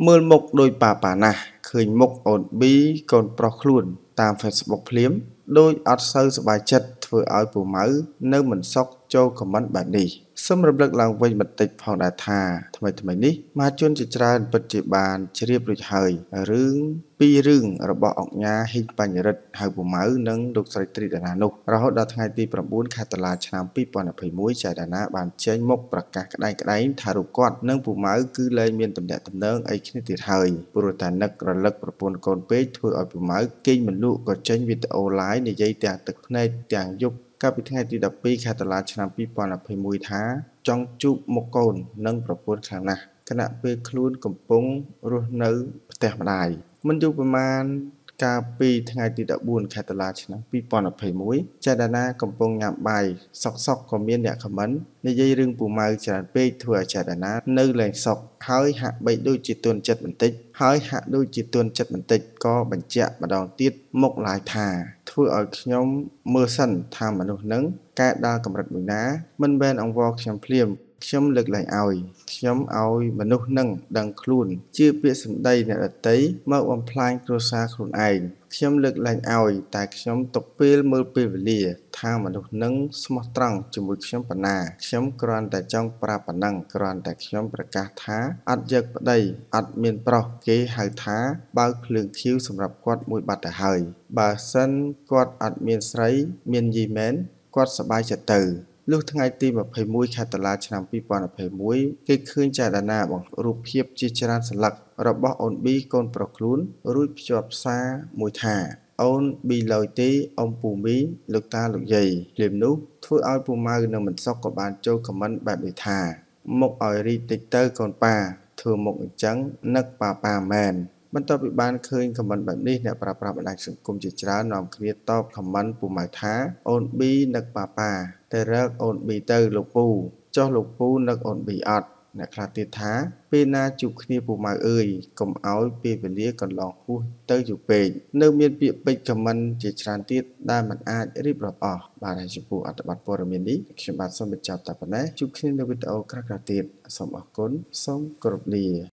មើលមុខដូចប៉ាប៉ាណាស់ឃើញមុខអូនប៊ីកូនប្រុសខ្លួនតាម Facebook ភ្លាមដូចអត់សូវសប្បាយចិត្តធ្វើឲ្យពូម៉ៅនៅមិនសុខចូលខមមិនបែបនេះសូមរំលឹកឡើងវិញបន្តិចផងដែរថាថ្មីនេះមហាជនជាច្រើនពិតជាបានជ្រាបរួចហើយរឿងពីររឿងរបស់អង្គញាហ៊ីងបញ្ញរិទ្ធហៅពូម៉ៅនិងលោកស្រីត្រីដាណានោះរហូតដល់ថ្ងៃទី9ខែតុលាឆ្នាំ2021ចៃដាណាបានចេញមកប្រកាសក្តែងថារូបគាត់និងពូម៉ៅគឺលែងមានទំនាក់ទំនងអីគ្នាទៀតហើយព្រោះតែនឹករលឹកប្រពន្ធកូនពេកធ្វើឲ្យពូម៉ៅគេងមិនលក់ក៏ចេញវីដេអូ live និយាយទាំងទឹកភ្នែកទាំងយប់កាលពីថ្ងៃទី12ខែតុលាឆ្នាំ2021ថាចង់ជួបមុខកូននិងប្រពន្ធខ្លាំងណាស់ខណៈពេលខ្លួនកំពុងរស់នៅផ្ទះម្ដាយមិនយូរប៉ុន្មានកាលពីថ្ងៃទី14ខែតុលាឆ្នាំ2021ចៃដាណាកំពុងញ៉ាំបាយសុកក៏មានអ្នកខមមិននិយាយរឿងពូម៉ៅច្រើនពេកធ្វើឲ្យចៃដាណានៅលែងសុកហើយហាក់បីដូចជាទន់ចិត្តបន្តិចក៏បញ្ជាក់ម្ដងទៀតមកឡាយថាធ្វើឲ្យខ្ញុំមើលសិនថាមនុស្សនឹងកែដល់កម្រិតមួយណាមិនមែនអង្វរខ្ញុំភ្លាមខ្ញុំលើកលែងឲ្យខ្ញុំឲ្យមនុស្សនឹងដឹងខ្លួនជាពាក្យសម្ដីអ្នកដទៃមកបំផ្លាញគ្រួសារខ្លួនឯងខ្ញុំលើកលែងឲ្យតែខ្ញុំទុកពេលមើលពេលវេលាថាមនុស្សនឹងស្មោះត្រង់ជាមួយខ្ញុំប៉ុណ្ណាខ្ញុំគ្រាន់តែចង់ប្រាប់ប៉ុណ្ណឹងគ្រាន់តែខ្ញុំប្រកាសថាអត់យកប្តីអត់មានប្រុសគេហៅថាបើកភ្លើងខៀវសម្រាប់គាត់មួយបាត់ទៅហើយបើសិនគាត់អត់មានស្រីមានយីមែនគាត់សប្បាយចិត្តទៅលុះថ្ងៃទី21ខែតុលាឆ្នាំ2021គេឃើញចៃដាណាបង្ហោះរូបភាពជាច្រើនសន្លឹករបស់អូនប៊ីកូនប្រុសខ្លួនរួចភ្ជាប់សារមួយថាអូនប៊ីលយទេអ៊ំពូមីលោកតាលោកយាយភ្លាមនោះធ្វើឲ្យពូម៉ៅនិងមិនសុខក៏បានចូលខមមិនបែបនេះថាមុខឲ្យរីកតិចទៅកូនប៉ាធ្វើមុខអញ្ចឹងនឹកប៉ាមែនបន្ទាប់ពីបានឃើញខមមិនបែបនេះអ្នកប្រើប្រាស់បណ្ដាញសង្គមជាច្រើននាំគ្នាតបខមមិនពូម៉ៅថាអូនប៊ីនឹកប៉ាតែរកអូនប៊ីទៅលោកពូចុះលោកពូនឹកអូនប៊ីអត់អ្នកខ្លះទៀតថាពេលណាជួបគ្នាពូម៉ៅអើយកុំឲ្យពេលវេលាកន្លងហួសទៅយូរពេកនៅមានពាក្យពេចន៍ខមមិនជាច្រើនទៀតដែលមិនអាចរៀបរាប់អស់បាទហើយចំពោះអត្ថបទព័ត៌មាននេះខ្ញុំបាទសូមបញ្ចប់តែប៉ុណ្ណេះជួបគ្នានៅវីដេអូក្រោយៗទៀតសូមអរគុណសូមគោរពលា